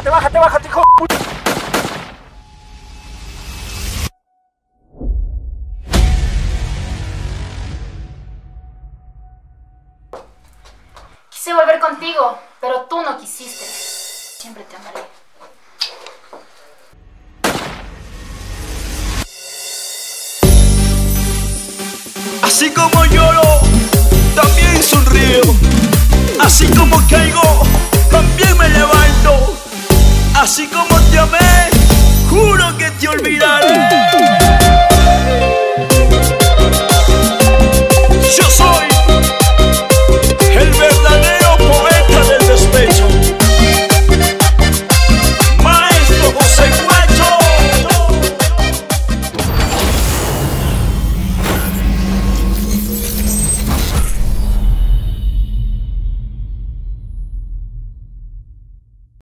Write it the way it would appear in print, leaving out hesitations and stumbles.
bájate, hijo de puta. Quise volver contigo, pero tú no quisiste. Siempre te amaré. Así como lloro, también sonrío. Así como caigo,